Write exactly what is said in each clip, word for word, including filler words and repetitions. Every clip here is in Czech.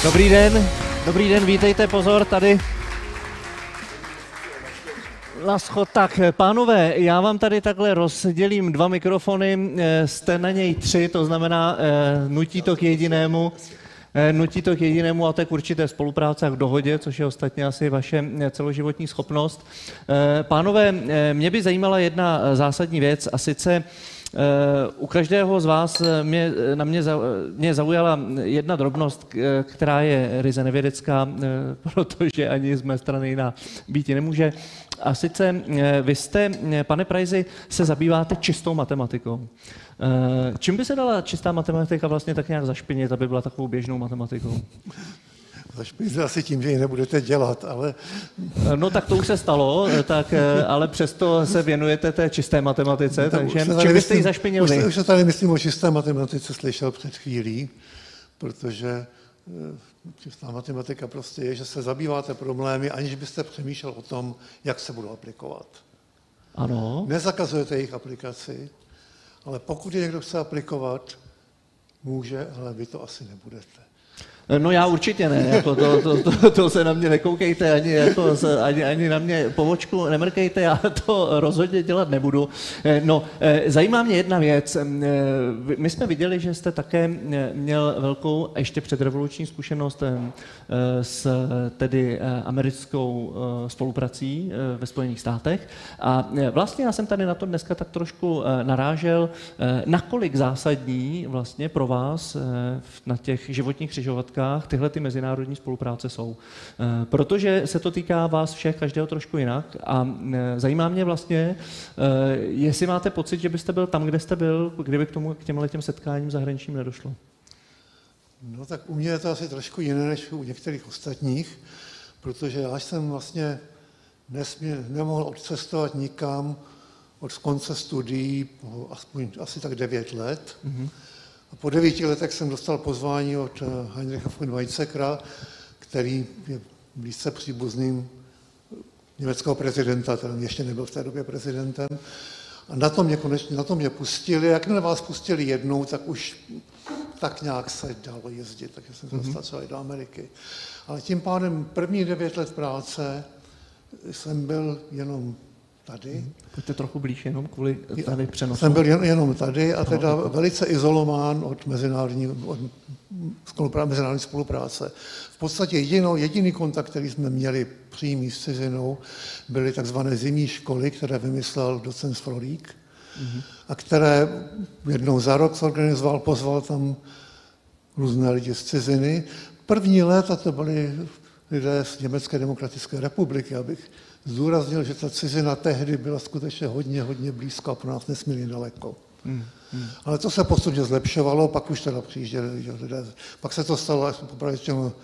Dobrý den, dobrý den, vítejte, pozor, tady na schod. Tak, pánové, já vám tady takhle rozdělím dva mikrofony, jste na něj tři, to znamená, nutí to k jedinému, nutí to k jedinému a to je k určité spolupráce a k dohodě, což je ostatně asi vaše celoživotní schopnost. Pánové, mě by zajímala jedna zásadní věc, a sice u každého z vás mě, na mě, mě zaujala jedna drobnost, která je ryze nevědecká, protože ani z mé strany jiná býti nemůže. A sice vy jste, pane Prajsi, se zabýváte čistou matematikou. Čím by se dala čistá matematika vlastně tak nějak zašpinit, aby byla takovou běžnou matematikou? Zašpinit asi tím, že ji nebudete dělat, ale... No tak to už se stalo, tak, ale přesto se věnujete té čisté matematice, no, takže čím byste ji zašpinil už, vy? Už se tady, myslím, o čisté matematice slyšel před chvílí, protože čistá matematika prostě je, že se zabýváte problémy, aniž byste přemýšlel o tom, jak se budou aplikovat. Ano. Nezakazujete jejich aplikaci, ale pokud je někdo chce aplikovat, může, ale vy to asi nebudete. No já určitě ne, jako to, to, to, to se na mě nekoukejte, ani, jako, ani, ani na mě povočku nemrkejte, já to rozhodně dělat nebudu. No, zajímá mě jedna věc. My jsme viděli, že jste také měl velkou, ještě předrevoluční zkušenost s tedy americkou spoluprací ve Spojených státech. A vlastně já jsem tady na to dneska tak trošku narážel, nakolik zásadní vlastně pro vás na těch životních křižovatkách tyhle ty mezinárodní spolupráce jsou. Protože se to týká vás všech, každého trošku jinak a zajímá mě vlastně, jestli máte pocit, že byste byl tam, kde jste byl, kdyby k tomu, k těmhle těm setkáním zahraničním nedošlo. No tak u mě je to asi trošku jiné než u některých ostatních, protože já jsem vlastně nesmě, nemohl odcestovat nikam od konce studií aspoň asi tak devět let. Mm-hmm. A po devíti letech jsem dostal pozvání od Heinricha von Weizsäckera, který je blízce příbuzným německého prezidenta, ten ještě nebyl v té době prezidentem. A na to mě konečně, na to mě pustili. Jakmile vás pustili jednou, tak už tak nějak se dalo jezdit, takže jsem se dostal celý do Ameriky. Ale tím pádem první devět let práce jsem byl jenom tady. Pojďte trochu blíž jenom kvůli tady přenosu. Jsem byl jen, jenom tady a teda no, velice izolován od mezinárodní, od mezinárodní spolupráce. V podstatě jedinou, jediný kontakt, který jsme měli přímý s cizinou, byly takzvané zimní školy, které vymyslel docent Frohlík mm-hmm. a které jednou za rok zorganizoval, pozval tam různé lidi z ciziny. První léta to byli lidé z Německé demokratické republiky, abych zdůraznil, že ta cizina tehdy byla skutečně hodně, hodně blízko a pro nás nesmírně daleko. Hmm, hmm. Ale to se postupně zlepšovalo, pak už teda přijížděli lidé. Pak se to stalo popravdě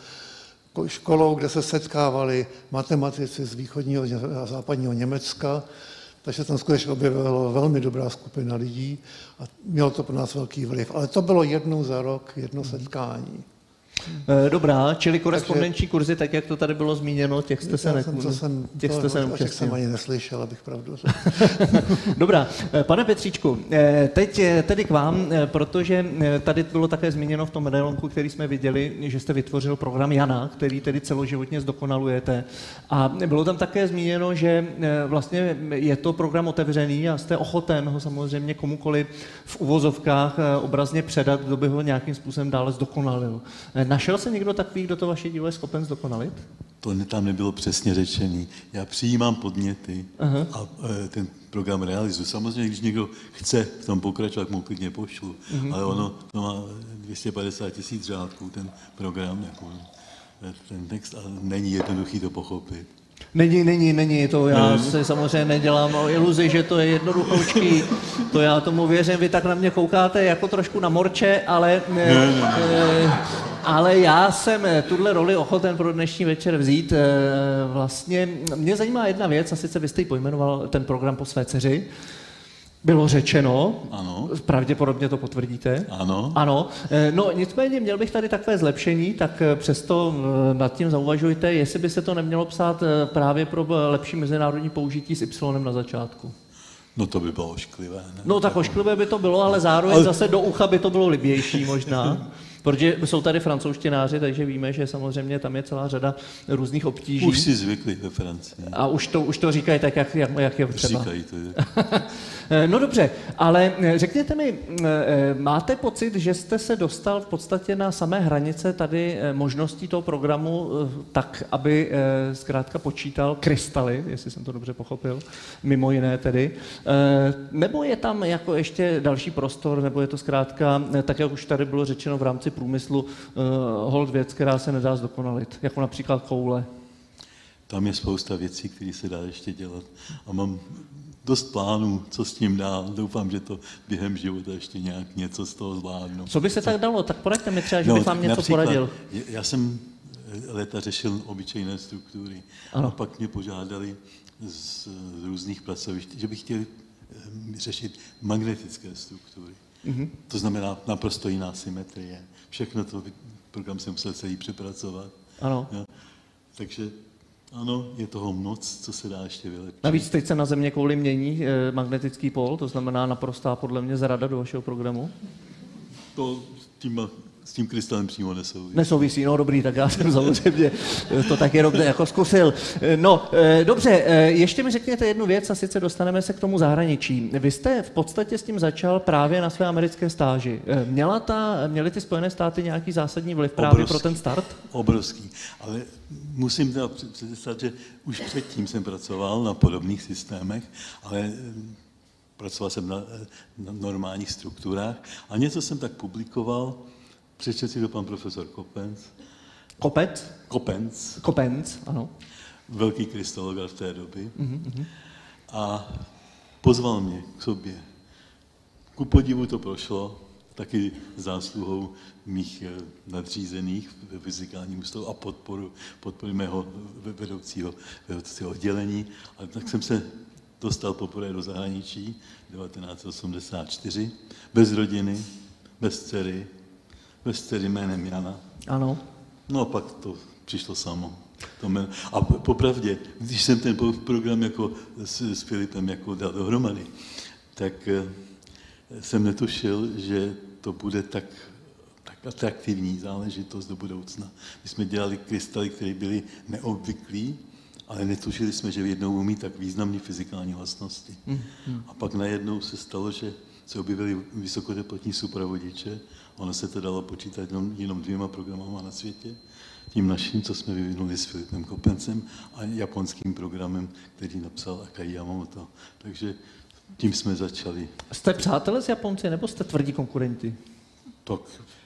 školou, kde se setkávali matematici z východního a západního Německa, takže tam skutečně objevila velmi dobrá skupina lidí a mělo to pro nás velký vliv. Ale to bylo jednou za rok, jedno hmm. setkání. Dobrá, čili korespondenční kurzy, tak jak to tady bylo zmíněno, těch jste se neúčastnil. Těch jste se neúčastnil. jsem ani neslyšel, abych pravdu řekl. Dobrá, pane Petříčku, teď tedy k vám, protože tady bylo také zmíněno v tom medailonku, který jsme viděli, že jste vytvořil program Jana, který tedy celoživotně zdokonalujete. A bylo tam také zmíněno, že vlastně je to program otevřený a jste ochoten ho samozřejmě komukoli v uvozovkách obrazně předat, kdo by ho nějakým způsobem dále zdokonalil. Našel se někdo takový, kdo to vaše dílo je schopen zdokonalit? To tam nebylo přesně řečený. Já přijímám podněty Aha. a ten program realizuji. Samozřejmě, když někdo chce v tom pokračovat, mu klidně pošlu, uh-huh. ale ono to má dvě stě padesát tisíc řádků, ten program, jako ten text, ale není jednoduchý to pochopit. Není, není, není, to já si samozřejmě nedělám o iluzi, že to je jednoduchoučký, to já tomu věřím, vy tak na mě koukáte jako trošku na morče, ale, ne, ne, ne. ale já jsem tuhle roli ochoten pro dnešní večer vzít. Vlastně mě zajímá jedna věc, a sice vy jste ji pojmenoval ten program po své dceři. Bylo řečeno, ano. Pravděpodobně to potvrdíte. Ano. Ano. No nicméně měl bych tady takové zlepšení, tak přesto nad tím zauvažujte, jestli by se to nemělo psát právě pro lepší mezinárodní použití s Y na začátku. No to by bylo ošklivé. Ne? No tak ošklivé by to bylo, ale zároveň ale... zase do ucha by to bylo libější možná. Protože jsou tady francouzštináři, takže víme, že samozřejmě tam je celá řada různých obtíží. Už si zvykli ve Francii. A už to, už to říkají tak, jak, jak, jak je třeba. Říkají to. Je. No dobře, ale řekněte mi, máte pocit, že jste se dostal v podstatě na samé hranice tady možností toho programu tak, aby zkrátka počítal krystaly, jestli jsem to dobře pochopil, mimo jiné tedy, nebo je tam jako ještě další prostor, nebo je to zkrátka, tak jak už tady bylo řečeno v rámci průmyslu, hold věc, která se nedá zdokonalit, jako například koule? Tam je spousta věcí, které se dá ještě dělat. A mám dost plánů, co s tím dál. Doufám, že to během života ještě nějak něco z toho zvládnu. Co by se tak dalo? Tak poraďte mi třeba, že no, bych vám něco poradil. Já jsem léta řešil obyčejné struktury. Ano. A pak mě požádali z, z různých pracovišť, že by chtěli řešit magnetické struktury. Mm-hmm. To znamená naprosto jiná symetrie. Všechno to program jsem musel celý přepracovat. Ano. Ja. Takže ano, je toho moc, co se dá ještě vylepšit. Navíc teď se na Země kouli mění e, magnetický pól, to znamená naprostá podle mě zrada do vašeho programu. To tím, s tím krystalem přímo nesouvisí. Nesouvisí, no dobrý, tak já jsem samozřejmě to tak jenom jako zkusil. No, e, dobře, e, ještě mi řekněte jednu věc a sice dostaneme se k tomu zahraničí. Vy jste v podstatě s tím začal právě na své americké stáži. E, měla ta, měly ty Spojené státy nějaký zásadní vliv právě obrovský, pro ten start? Obrovský, ale musím teda představit, že už předtím jsem pracoval na podobných systémech, ale pracoval jsem na, na normálních strukturách a něco jsem tak publikoval. Přečte si to pan profesor Kopenc. Kopec? Kopenc. Kopenc, ano. Velký krystalograf v té doby. Mm-hmm. A pozval mě k sobě. Ku podivu to prošlo, taky zásluhou mých nadřízených ve fyzikálním ústavu a podporu, podporu mého vedoucího, vedoucího oddělení. A tak jsem se dostal poprvé do zahraničí devatenáct osmdesát čtyři, bez rodiny, bez dcery, bez dcery jménem Jana. Ano. No a pak to přišlo samo. To jméno. A popravdě, když jsem ten program jako s, s Filipem jako dal dohromady, tak jsem netušil, že to bude tak, tak atraktivní záležitost do budoucna. My jsme dělali krystaly, které byly neobvyklý, ale netušili jsme, že jednou umí tak významné fyzikální vlastnosti. Mm, mm. A pak najednou se stalo, že se objevily vysokoteplotní supravodiče. Ono se to dalo počítat jenom, jenom dvěma programama na světě. Tím naším, co jsme vyvinuli s Filipem Kopencem a japonským programem, který napsal Akai Yamamoto. Takže tím jsme začali. Jste přátelé s Japonci, nebo jste tvrdí konkurenti? Tak,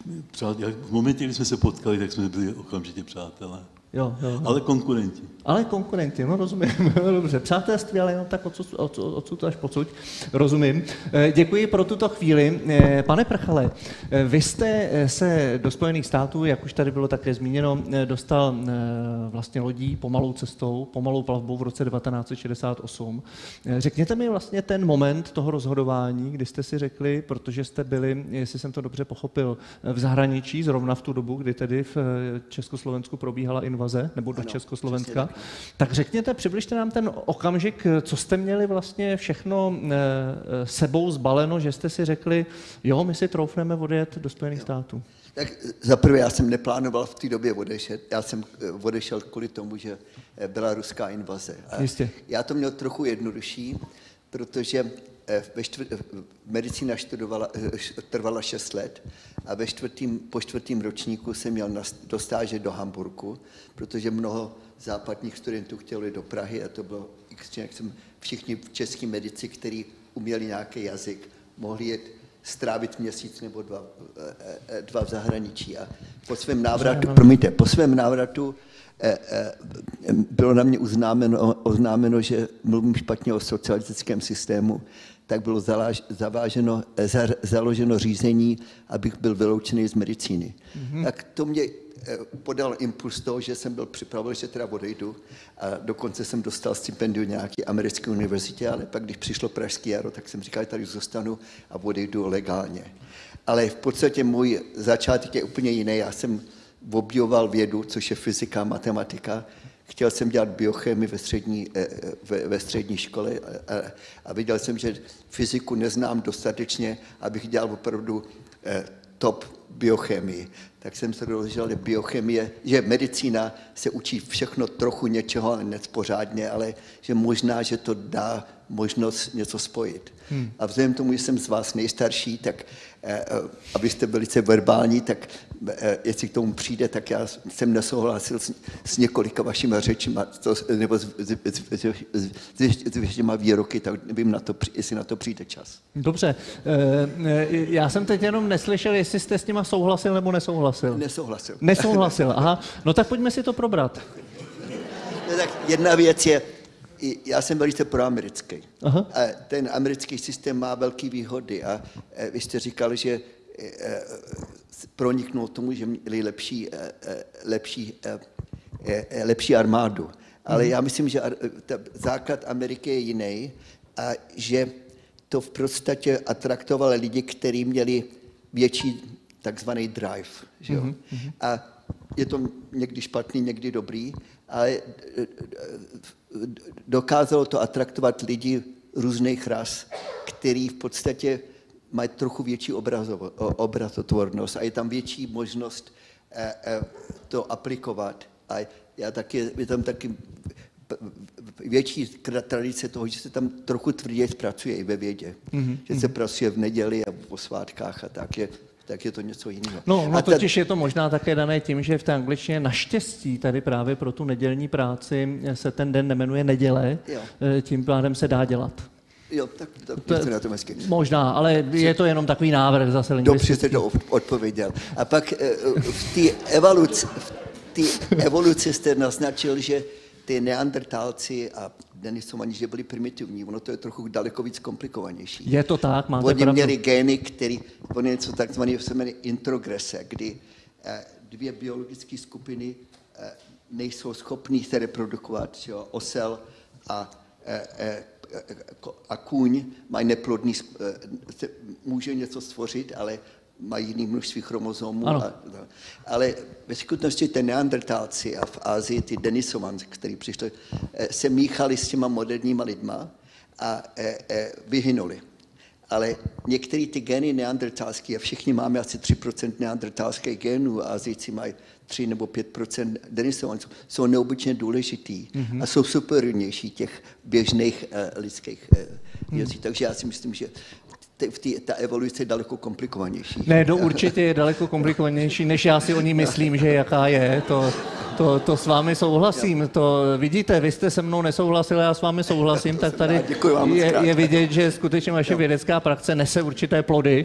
v momentě, kdy jsme se potkali, tak jsme byli okamžitě přátelé. Jo, jo, jo. Ale konkurenti. Ale konkurenti, no rozumím, dobře. Přátelství, ale jenom tak odsud, odsud až pocud, rozumím. Děkuji pro tuto chvíli. Pane Prchale, vy jste se do Spojených států, jak už tady bylo také zmíněno, dostal vlastně lodí pomalou cestou, pomalou plavbou v roce devatenáct set šedesát osm. Řekněte mi vlastně ten moment toho rozhodování, kdy jste si řekli, protože jste byli, jestli jsem to dobře pochopil, v zahraničí, zrovna v tu dobu, kdy tedy v Československu probíhala invaze, nebo do ano, Československa. Tak řekněte, přibližte nám ten okamžik, co jste měli vlastně všechno sebou zbaleno, že jste si řekli, jo, my si troufneme odjet do Spojených jo. států. Tak zaprvé já jsem neplánoval v té době odešet. Já jsem odešel kvůli tomu, že byla ruská invaze. A Jistě. Já to měl trochu jednodušší, protože ve čtvrt, medicína študovala, trvala šest let a ve čtvrtým, po čtvrtém ročníku jsem měl do stáže do Hamburku, protože mnoho západních studentů chtělo jít do Prahy a to bylo, jak jsem všichni český medici, kteří uměli nějaký jazyk, mohli jet strávit měsíc nebo dva, dva v zahraničí. A po svém návratu, promiňte, po svém návratu bylo na mě uznámeno, oznámeno, že mluvím špatně o socialistickém systému, tak bylo zaváženo, založeno řízení, abych byl vyloučený z medicíny. Mm-hmm. Tak to mě podal impuls toho, že jsem byl připraven, že teda odejdu a dokonce jsem dostal stipendium nějaké americké univerzitě, ale pak, když přišlo pražský jaro, tak jsem říkal, že tady zůstanu a odejdu legálně. Ale v podstatě můj začátek je úplně jiný. Já jsem obdivoval vědu, což je fyzika, matematika. Chtěl jsem dělat biochemii ve střední, ve, ve střední škole a, a viděl jsem, že fyziku neznám dostatečně, abych dělal opravdu top biochemii, tak jsem se dozvěděl, že biochemie, že medicína se učí všechno trochu něčeho, ale nepořádně, ale že možná, že to dá možnost něco spojit. Hmm. A vzhledem tomu, že jsem z vás nejstarší, tak eh, abyste velice verbální, tak eh, jestli k tomu přijde, tak já jsem nesouhlasil s, s několika vašimi řečima, to, nebo s, s, s, s, s věštěma výroky, tak nevím, na to, jestli na to přijde čas. Dobře. E, já jsem teď jenom neslyšel, jestli jste s nima souhlasil nebo nesouhlasil. Nesouhlasil. Nesouhlasil, aha. No tak pojďme si to probrat. No, tak jedna věc je, já jsem velice proamerický. Aha. A ten americký systém má velké výhody a vy jste říkal, že proniknul tomu, že měli lepší, lepší, lepší armádu. Ale já myslím, že základ Ameriky je jiný a že to v podstatě atraktovalo lidi, kteří měli větší takzvaný drive. Že jo? Mm-hmm. A je to někdy špatný, někdy dobrý, ale dokázalo to atraktovat lidi různých ras, který v podstatě mají trochu větší obrazotvornost a je tam větší možnost to aplikovat. A já taky, je tam taky větší tradice toho, že se tam trochu tvrdě pracuje i ve vědě. Mm-hmm. Že se pracuje v neděli a po svátkách a tak, je, tak je to něco jiného. No, no totiž ta... je to možná také dané tím, že v té angličtině naštěstí tady právě pro tu nedělní práci se ten den nemenuje neděle, jo. Tím pádem se dá dělat. Jo, tak, tak to, to na tom hezky. Možná, ale je to jenom takový návrh zase lingvistický. Dobře jste to odpověděl. A pak v té evoluci, evoluci jste naznačil, že ty neandertálci a Denisovani, že byli primitivní, ono to je trochu daleko víc komplikovanější. Je to tak, máte Oni pravdu. měli gény, který, oni něco takzvaného se jmenuje introgrese, kdy dvě biologické skupiny nejsou schopní se reprodukovat, jo, osel a, a kůň mají neplodný, může něco stvořit, ale mají jiný množství chromozomů. A, ale ve skutečnosti ty neandertálci a v Asii ty Denisovani, kteří přišli, se míchali s těma moderníma lidma a e, e, vyhynuli. Ale některé ty geny neandertálské, a všichni máme asi tři procenta neandertálských genů, a Asijci mají tři nebo pět procent Denisovanců, jsou neobyčejně důležitý mm-hmm. a jsou superiornější těch běžných uh, lidských uh, věcí. Mm. Takže já si myslím, že Tý, ta evoluce je daleko komplikovanější. Ne, to určitě je daleko komplikovanější, než já si o ní myslím, že jaká je. To, to, to s vámi souhlasím. To vidíte, vy jste se mnou nesouhlasili, já s vámi souhlasím, tak tady je, je vidět, že skutečně vaše vědecká praxe nese určité plody.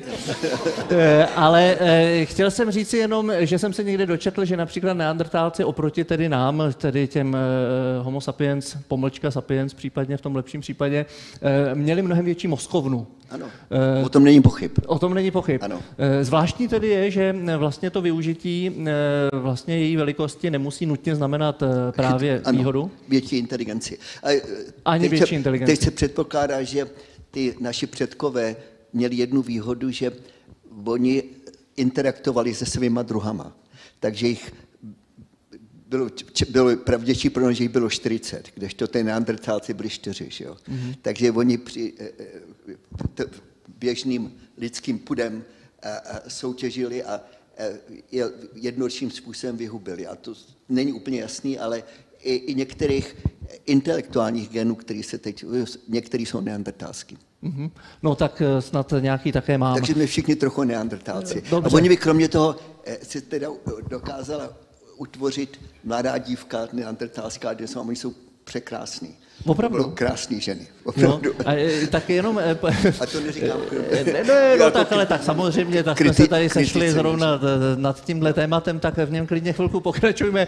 Ale chtěl jsem říct jenom, že jsem se někde dočetl, že například neandertálci oproti tedy nám, tedy těm homo sapiens, pomlčka sapiens případně v tom lepším případě, měli mnohem větší mozkovnu. Ano, o tom není pochyb. O tom není pochyb. Ano. Zvláštní tedy je, že vlastně to využití vlastně její velikosti nemusí nutně znamenat právě ano, výhodu. Větší inteligenci. A Ani teď větší se, inteligenci. Teď se předpokládá, že ty naši předkové měli jednu výhodu, že oni interaktovali se svýma druhama. Takže jich bylo, bylo pravděpodobně, že jich bylo čtyřicet, kdežto ty neandertálci byli čtyři. Že jo? Mm-hmm. Takže oni při t, běžným lidským pudem a, a soutěžili a, a jednodušším způsobem vyhubili. A to není úplně jasný, ale i, i některých intelektuálních genů, který se teď, některý jsou neandertálský. Mm-hmm. No tak snad nějaký také máme. Takže jsme všichni trochu neandertálci. Dobře. A oni by kromě toho si teda dokázala utvořit mladá dívka neandertálská, kde jsou, oni jsou překrásný. Opravdu? Krásný ženy. Opravdu. No, a, tak jenom... A to neříkám. Ne, no, no tak, ale tak samozřejmě, tak jsme se tady sešli zrovna nad tímhle tématem, tak v něm klidně chvilku pokračujeme.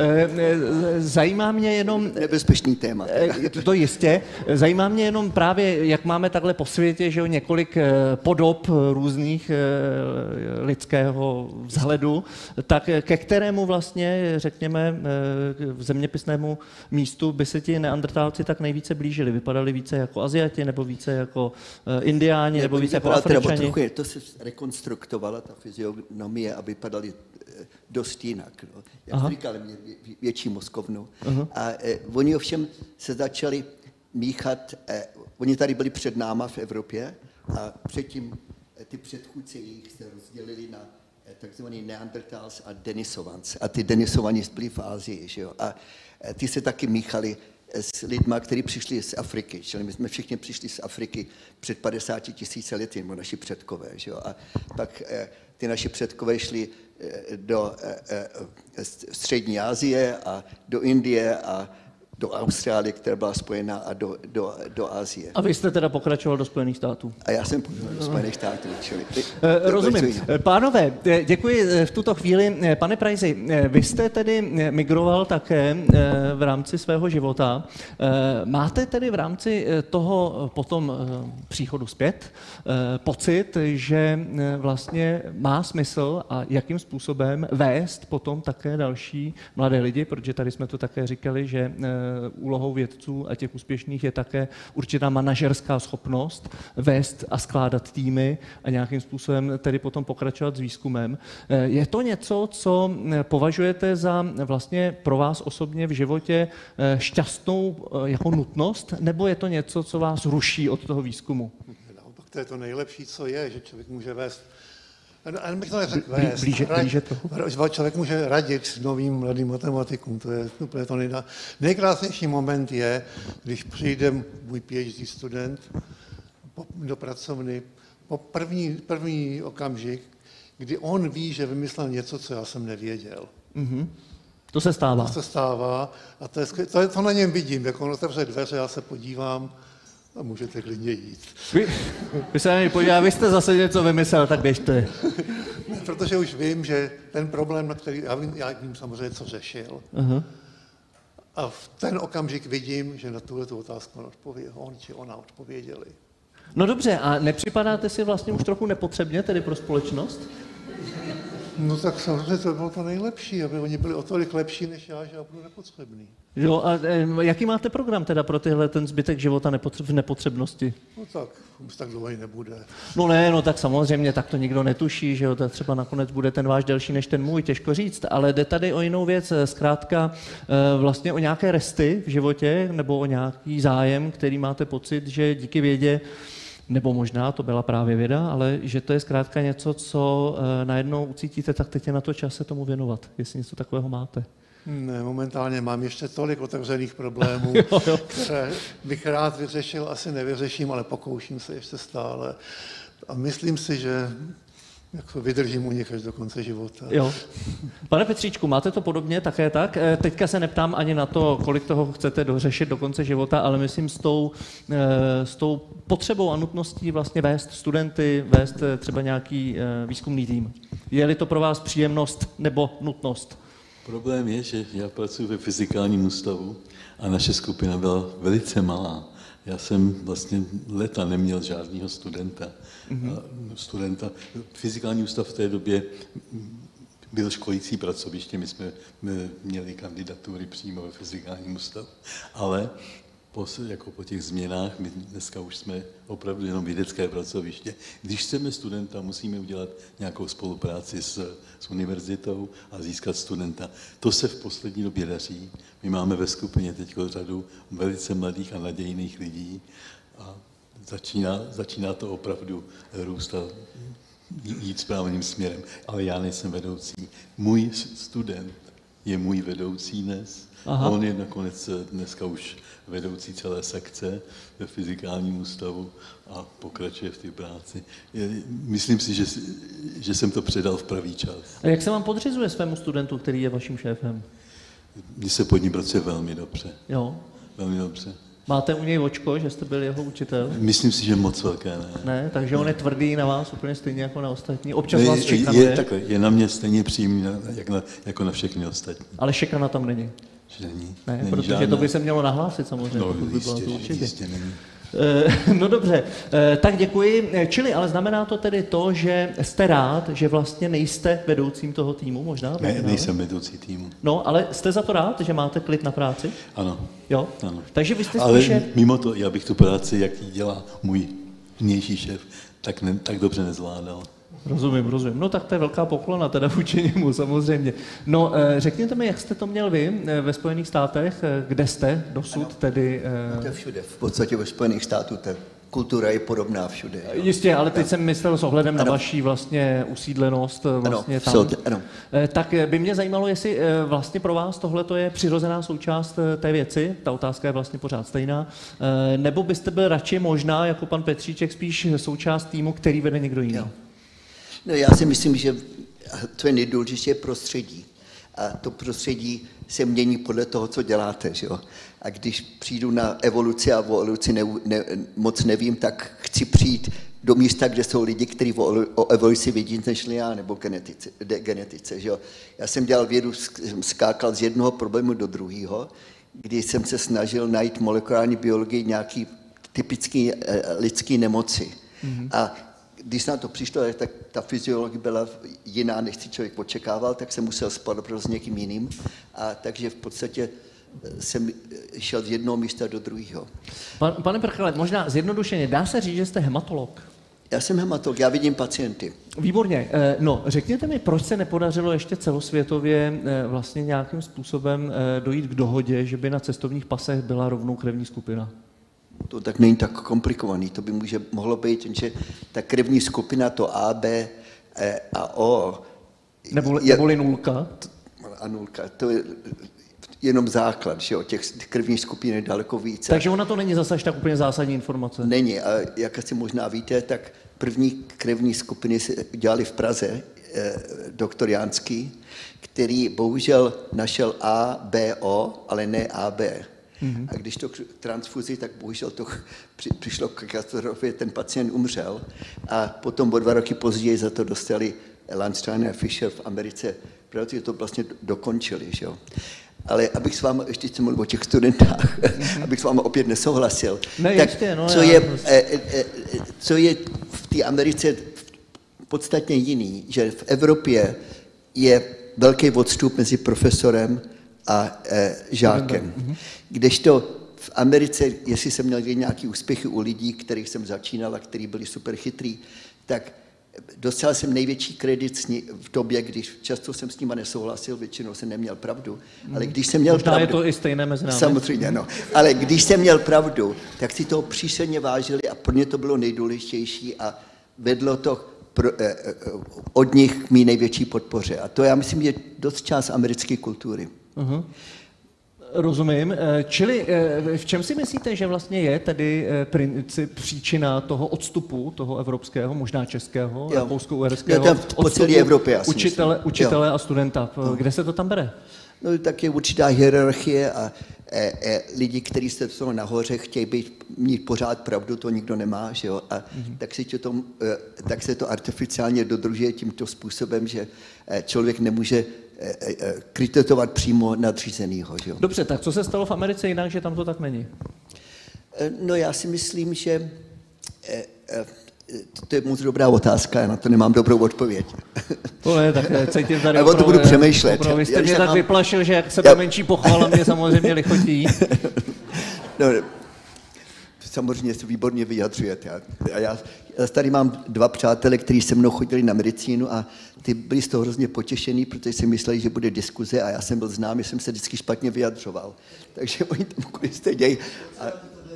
Zajímá mě jenom... Nebezpečný téma. To jistě. Zajímá mě jenom právě, jak máme takhle po světě, že jo, několik podob různých lidského vzhledu, tak ke kterému vlastně, řekněme, v zeměpisnému místu by se ti neandertálci tak nejvíce blížili? Vypadali více jako Aziati, nebo více jako uh, Indiáni, nebo více jako Afričani? Trochu, to se rekonstruktovala, ta fyziognomie, aby vypadali dost jinak. No. Jak jste říkali, mě větší mozkovnu. Aha. A eh, oni ovšem se začali míchat, eh, oni tady byli před náma v Evropě a předtím eh, ty předchůdci jich se rozdělili na takzvaný Neandertals a Denisovans. A ty Denisovaní byli v Asii, že jo? A ty se taky míchali s lidma, kteří přišli z Afriky. Čili my jsme všichni přišli z Afriky před padesáti tisíci lety, nebo naši předkové, že jo? A pak ty naši předkové šli do střední Asie a do Indie a do Austrálie, která byla spojená, a do, do, do Asie. A vy jste teda pokračoval do Spojených států? A já jsem pokračoval do Spojených států. Čili, Rozumím. Pánové, děkuji v tuto chvíli. Pane Prajzi, vy jste tedy migroval také v rámci svého života. Máte tedy v rámci toho potom příchodu zpět pocit, že vlastně má smysl a jakým způsobem vést potom také další mladé lidi, protože tady jsme to také říkali, že úlohou vědců a těch úspěšných je také určitá manažerská schopnost vést a skládat týmy a nějakým způsobem tedy potom pokračovat s výzkumem. Je to něco, co považujete za vlastně pro vás osobně v životě šťastnou jako nutnost, nebo je to něco, co vás ruší od toho výzkumu? To je to nejlepší, co je, že člověk může vést. Ale bych to neřekl vést. Blíže, blíže trochu. Člověk může radit novým mladým matematikům, to je úplně to nejdá. Nejkrásnější moment je, když přijde můj PhD student do pracovny, po první, první okamžik, kdy on ví, že vymyslel něco, co já jsem nevěděl. Mm-hmm. To se stává. To se stává a to, je, to, je, to na něm vidím, jak on otevře dveře, já se podívám a můžete klidně jít. Vy, vy se na mě podívá, vy jste zase něco vymyslel, tak běžte. Protože už vím, že ten problém, na který já vím, já vím samozřejmě, co řešil. Uh-huh. A v ten okamžik vidím, že na tuhle otázku on či ona odpověděli. No dobře, a nepřipadáte si vlastně už trochu nepotřebně tedy pro společnost? No tak samozřejmě to bylo to nejlepší, aby oni byli o tolik lepší než já, že já budu nepotřebný. Jo, a jaký máte program teda pro tyhle ten zbytek života v nepotřebnosti? No tak, už tak dlouho nebude. No ne, no tak samozřejmě, tak to nikdo netuší, že jo, tak třeba nakonec bude ten váš delší než ten můj, těžko říct, ale jde tady o jinou věc, zkrátka vlastně o nějaké resty v životě, nebo o nějaký zájem, který máte pocit, že díky vědě, nebo možná to byla právě věda, ale že to je zkrátka něco, co najednou ucítíte, tak teď je na to čas se tomu věnovat, jestli něco takového máte. Ne, momentálně mám ještě tolik otevřených problémů, jo, jo. které bych rád vyřešil, asi nevyřeším, ale pokouším se ještě stále. A myslím si, že jako vydržím u nich až do konce života. Jo. Pane Petříčku, máte to podobně také tak? Teďka se neptám ani na to, kolik toho chcete dořešit do konce života, ale myslím s tou, s tou potřebou a nutností vlastně vést studenty, vést třeba nějaký výzkumný tým. Je-li to pro vás příjemnost nebo nutnost? Problém je, že já pracuji ve fyzikálním ústavu a naše skupina byla velice malá. Já jsem vlastně leta neměl žádného studenta. Mm-hmm. studenta. Fyzikální ústav v té době byl školící pracoviště, my jsme měli kandidatury přímo ve fyzikálním ústavu, ale po, jako po těch změnách, my dneska už jsme opravdu jenom vědecké pracoviště. Když chceme studenta, musíme udělat nějakou spolupráci s, s univerzitou a získat studenta. To se v poslední době daří. My máme ve skupině teď řadu velice mladých a nadějných lidí a začíná, začíná to opravdu růst a jít správným směrem. Ale já nejsem vedoucí. Můj student je můj vedoucí dnes. Aha. A on je nakonec dneska už vedoucí celé sekce ve fyzikálním ústavu a pokračuje v té práci. Myslím si, že, že jsem to předal v pravý čas. A jak se vám podřizuje svému studentu, který je vaším šéfem? Mně se pod ním pracuje velmi dobře. Jo. Velmi dobře. Máte u něj očko, že jste byl jeho učitel? Myslím si, že moc velké ne. Ne, takže on je tvrdý na vás úplně stejně jako na ostatní. Občas ne, vás šikanuje. Je, takhle, je na mě stejně příjemný jak na, jako na všechny ostatní. Ale šikana tam není? Není. Ne, není protože žádná. To by se mělo nahlásit samozřejmě. No, by jistě, bylo to určitě. jistě není. No dobře, tak děkuji. Čili, ale znamená to tedy to, že jste rád, že vlastně nejste vedoucím toho týmu možná? Ne, nejsem vedoucí týmu. No, ale jste za to rád, že máte klid na práci? Ano. Jo? Ano. Takže vy jste ale spíše... mimo to, já bych tu práci, jak ji dělá můj vnější šéf, tak, ne, tak dobře nezvládal. Rozumím, rozumím. No tak to je velká poklona teda vůči němu, samozřejmě. No, řekněte mi, jak jste to měl vy ve Spojených státech, kde jste dosud ano. tedy... To je všude, v podstatě ve Spojených státech to kultura je podobná všude. Jo? Jistě, ale teď jsem myslel s ohledem ano. na vaší vlastně usídlenost vlastně ano, tam. Ano. Tak by mě zajímalo, jestli vlastně pro vás tohle to je přirozená součást té věci, ta otázka je vlastně pořád stejná, nebo byste byl radši možná, jako pan Petříček, spíš součást týmu, který vede někdo jiný? Jo. No, já si myslím, že to je nejdůležitější prostředí. A to prostředí se mění podle toho, co děláte. Že jo? A když přijdu na evoluci a o evoluci ne, ne, moc nevím, tak chci přijít do místa, kde jsou lidi, kteří o, o evoluci vědí než já, nebo genetice. De, genetice že jo? Já jsem dělal vědu, skákal z jednoho problému do druhého, kdy jsem se snažil najít molekulární biologii nějaký typický eh, lidský nemoci. Mm-hmm. A když se na to přišlo, tak ta fyziologie byla jiná, než si člověk očekával, tak jsem musel spolupracovat s někým jiným. A takže v podstatě jsem šel z jednoho místa do druhého. Pan, pane Prchale, možná zjednodušeně, dá se říct, že jste hematolog? Já jsem hematolog, já vidím pacienty. Výborně. No, řekněte mi, proč se nepodařilo ještě celosvětově vlastně nějakým způsobem dojít k dohodě, že by na cestovních pasech byla rovnou krevní skupina? To tak není tak komplikovaný, to by může, mohlo být, že ta krevní skupina, to A, B a O... Neboli, je, neboli nulka? A nulka, to je jenom základ, že jo, těch krevních skupin je daleko více. Takže ona to není zase až tak úplně zásadní informace? Není, a jak asi možná víte, tak první krevní skupiny se dělali v Praze, eh, doktor Jánský, který bohužel našel A, B, O, ale ne A, B. Mm-hmm. A když to k transfuzi, tak bohužel to při, přišlo k katastrofě, ten pacient umřel a potom o dva roky později za to dostali Landsteiner a Fischer v Americe, protože to vlastně dokončili. Že jo? Ale abych s vámi, ještě chci mluvit o těch studentách, mm-hmm. abych s vámi opět nesouhlasil, ne, tak ještě, no, co, já, je, prostě. e, e, co je v té Americe podstatně jiný, že v Evropě je velký odstup mezi profesorem a e, žákem. Mm-hmm. Kdežto v Americe, jestli jsem měl nějaké úspěchy u lidí, kterých jsem začínal a kteří byli super chytrý, tak dostal jsem největší kredit v době, když často jsem s nima nesouhlasil, většinou jsem neměl pravdu, ale když jsem měl Možná pravdu... je to i stejné mezi námi. Samozřejmě, no. Ale když jsem měl pravdu, tak si toho příšerně vážili a pro ně to bylo nejdůležitější a vedlo to pro, eh, od nich k mý největší podpoře. A to já myslím, je dost část americké kultury. Uh-huh. Rozumím. Čili v čem si myslíte, že vlastně je tedy princip, příčina toho odstupu, toho evropského, možná českého, rakousko-uherského odstupu Evropě, učitele, učitele a studenta? Kde se to tam bere? No, tak je určitá hierarchie a e, e, lidi, kteří jste v toho nahoře, chtějí být, mít pořád pravdu, to nikdo nemá, že jo? A mm-hmm. tak, si to, e, tak se to artificiálně dodržuje tímto způsobem, že e, člověk nemůže e, e, kritizovat přímo nadřízenýho, že jo? Dobře, tak co se stalo v Americe jinak, že tam to tak není? E, no já si myslím, že e, e, to je moc dobrá otázka, já na to nemám dobrou odpověď. To je, tak cítím tady opravdu, to budu přemýšlet. Opravdu, vy jste mě tak mám... vyplašil, že jak sebe menší pochvala mě samozřejmě lichotí. No, samozřejmě se výborně vyjadřujete. Já, já, já tady mám dva přátele, kteří se mnou chodili na medicínu a ty byli z toho hrozně potěšený, protože si mysleli, že bude diskuze a já jsem byl známý, jsem se vždycky špatně vyjadřoval. Takže oni tam kvůli stejně. A...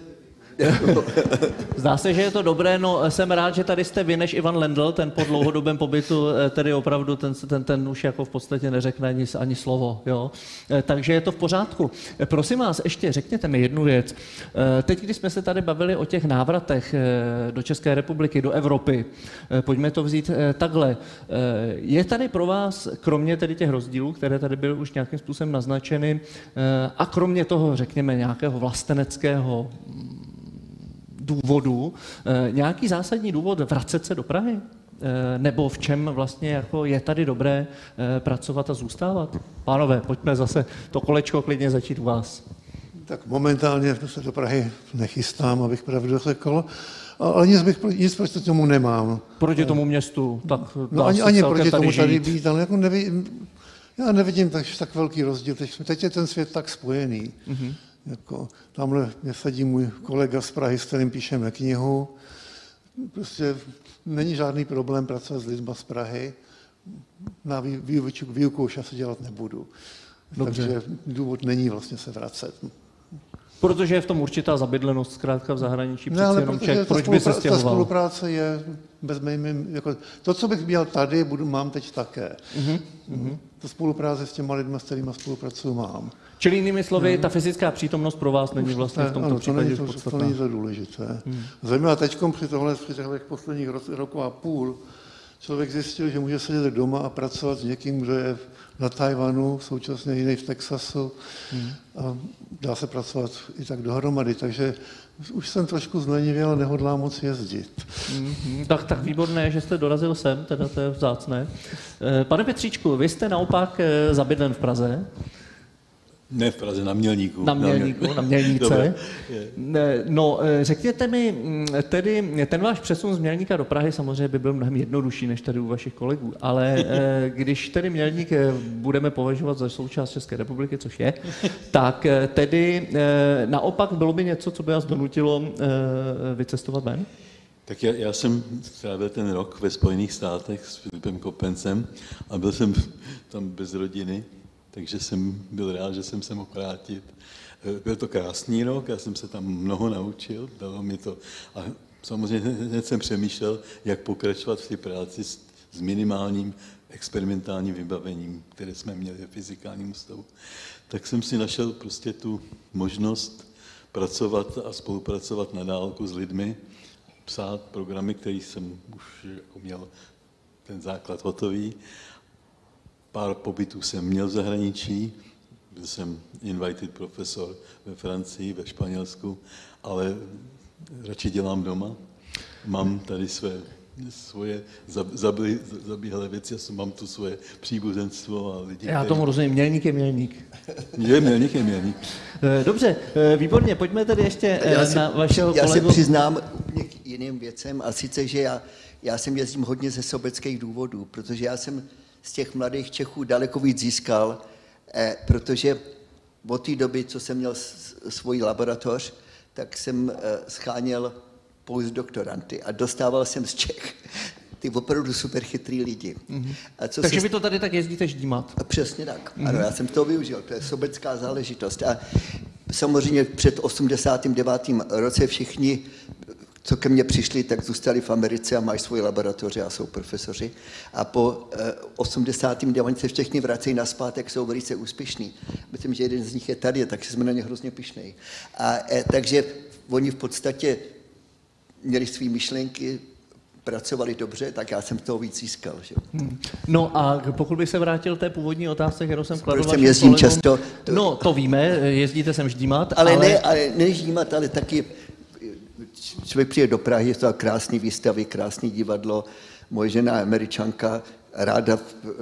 Zdá se, že je to dobré, no jsem rád, že tady jste vy než Ivan Lendl, ten po dlouhodobém pobytu, tedy opravdu ten, ten, ten už jako v podstatě neřekne ani, ani slovo, jo. Takže je to v pořádku. Prosím vás, ještě řekněte mi jednu věc. Teď, když jsme se tady bavili o těch návratech do České republiky, do Evropy, pojďme to vzít takhle. Je tady pro vás, kromě tedy těch rozdílů, které tady byly už nějakým způsobem naznačeny, a kromě toho, řekněme, nějakého vlasteneckého důvodu, nějaký zásadní důvod vracet se do Prahy? Nebo v čem vlastně jako je tady dobré pracovat a zůstávat? Pánové, pojďme zase to kolečko klidně začít u vás. Tak momentálně se do Prahy nechystám, abych pravdu řekl, ale nic, bych, nic proti tomu nemám. Proti tomu městu? Tak no ani, ani proti tomu tady být, ale jako nevidím, já nevidím tak, tak velký rozdíl. Teď, teď je ten svět tak spojený. Mm-hmm. Jako, tamhle mě sedí můj kolega z Prahy, s kterým píšeme knihu. Prostě není žádný problém pracovat s lidma z Prahy. Na výuku, výuku už asi dělat nebudu. Dobře. Takže důvod není vlastně se vracet. Protože je v tom určitá zabydlenost zkrátka v zahraničí, přeci ne, jenom člověk, proč by se ta stěhoval? spolupráce je bez mým, jako, to, co bych měl tady, budu, mám teď také. Mm-hmm. Ta spolupráce s těma lidmi, s kterými spolupracuju, mám. Čili jinými slovy, no. ta fyzická přítomnost pro vás není vlastně v tomto ano, případě to podstatná. To není to důležité. Hmm. Zajímavé teď při tohle, při těchto posledních roku a půl, člověk zjistil, že může sedět doma a pracovat s někým, kdo je na Tajvanu, současně jiný v Texasu hmm. a dá se pracovat i tak dohromady, takže už jsem trošku znenivěl a nehodlám moc jezdit. Mm-hmm. Tak, tak výborné, že jste dorazil sem, teda to je vzácné. Pane Petříčku, vy jste naopak zabydlen v Praze. Ne v Praze, na Mělníku. Na Mělníku, na Mělníce. No, řekněte mi, tedy ten váš přesun z Mělníka do Prahy samozřejmě by byl mnohem jednodušší než tady u vašich kolegů, ale když tedy Mělník budeme považovat za součást České republiky, což je, tak tedy naopak bylo by něco, co by vás donutilo vycestovat ven? Tak já, já jsem strávil ten rok ve Spojených státech s Filipem Kopencem a byl jsem tam bez rodiny. Takže jsem byl rád, že jsem se mohl vrátit. Byl to krásný rok, já jsem se tam mnoho naučil, dalo mi to. A samozřejmě hned jsem přemýšlel, jak pokračovat v té práci s, s minimálním experimentálním vybavením, které jsme měli ve fyzikálním ústavu. Tak jsem si našel prostě tu možnost pracovat a spolupracovat na dálku s lidmi, psát programy, které jsem už jako měl ten základ hotový. Pár pobytů jsem měl v zahraničí, byl jsem invited profesor ve Francii, ve Španělsku, ale radši dělám doma. Mám tady své, svoje zaběhlé věci, já mám tu svoje příbuzenstvo a lidi. Já tomu rozumím, Mělník je Mělník. Je, Mělník je Mělník. Dobře, výborně, pojďme tedy ještě já si, na vašeho já kolegu. Já se přiznám úplně k jiným věcem, a sice, že já, já jsem jezdím hodně ze sobeckých důvodů, protože já jsem z těch mladých Čechů daleko víc získal, eh, protože od té doby, co jsem měl svoji laboratoř, tak jsem eh, scháněl postdoktoranty a dostával jsem z Čech ty opravdu super chytrý lidi. Mm-hmm. A co Takže se... vy to tady tak jezdíte ždímat? A přesně tak. Mm-hmm. Ano, já jsem to využil, to je sobecká záležitost. A samozřejmě před osmdesátým devátým roce všichni, co ke mně přišli, tak zůstali v Americe a mají svoji laboratoře a jsou profesoři. A po eh, osmdesátém devátém se všichni vracejí nazpátek, jsou velice úspěšní. Myslím, že jeden z nich je tady, tak jsme na ně hrozně pyšnej. A eh, takže oni v podstatě měli své myšlenky, pracovali dobře, tak já jsem toho víc získal. Že? Hmm. No a pokud bych se vrátil té původní otázce, kterou jsem kladl vašim jezdím kolegům, často. To... No, to víme, jezdíte sem ždímat, ale... ale... Ne, ale ne ždímat, ale taky člověk přijde do Prahy, je to krásný výstavy, krásný divadlo, moje žena je Američanka, ráda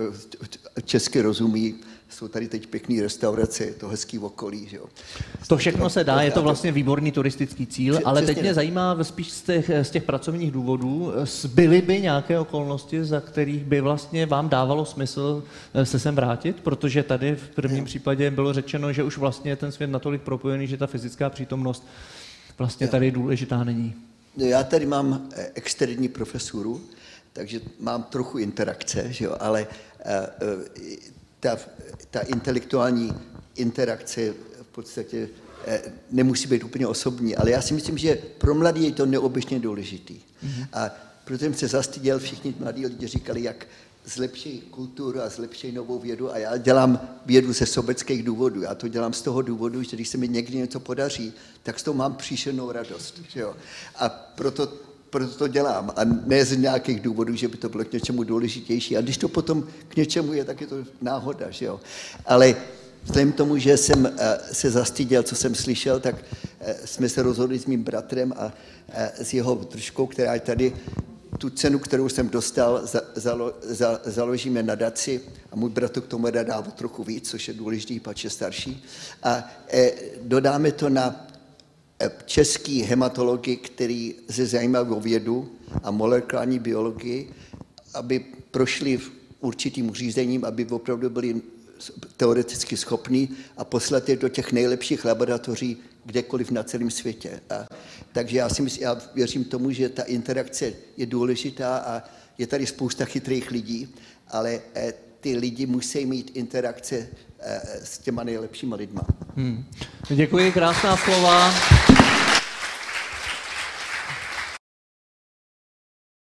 česky rozumí, jsou tady teď pěkný restaurace, je to hezký okolí. Že jo. To všechno se dá, je to vlastně výborný turistický cíl, Přesně ale teď mě ne. zajímá spíš z těch, z těch pracovních důvodů, byly by nějaké okolnosti, za kterých by vlastně vám dávalo smysl se sem vrátit, protože tady v prvním případě bylo řečeno, že už vlastně je ten svět natolik propojený, že ta fyzická přítomnost vlastně tady důležitá není. Já tady mám externí profesuru, takže mám trochu interakce, že jo, ale ta, ta intelektuální interakce v podstatě nemusí být úplně osobní, ale já si myslím, že pro mladí je to neobecně důležitý. Mm-hmm. A proto jsem se zastyděl, všichni mladí lidi říkali, jak zlepší kulturu a zlepší novou vědu a já dělám vědu ze sobeckých důvodů. Já to dělám z toho důvodu, že když se mi někdy něco podaří, tak z toho mám příšernou radost. Že jo? A proto, proto to dělám. A ne z nějakých důvodů, že by to bylo k něčemu důležitější. A když to potom k něčemu je, tak je to náhoda. Že jo? Ale vzhledem k tomu, že jsem se zastyděl, co jsem slyšel, tak jsme se rozhodli s mým bratrem a s jeho družkou, která je tady, tu cenu, kterou jsem dostal, za, zalo, za, založíme nadaci a můj bratr k tomu dá o trochu víc, což je důležitý, pač je starší. A e, dodáme to na e, český hematology, který se zajímají o vědu a molekulární biologii, aby prošli určitým řízením, aby opravdu byli teoreticky schopní a poslat je do těch nejlepších laboratoří kdekoliv na celém světě. A, takže já si myslím, já věřím tomu, že ta interakce je důležitá a je tady spousta chytrých lidí, ale eh, ty lidi musí mít interakce s těma nejlepšíma lidma. Hmm. Děkuji, krásná slova.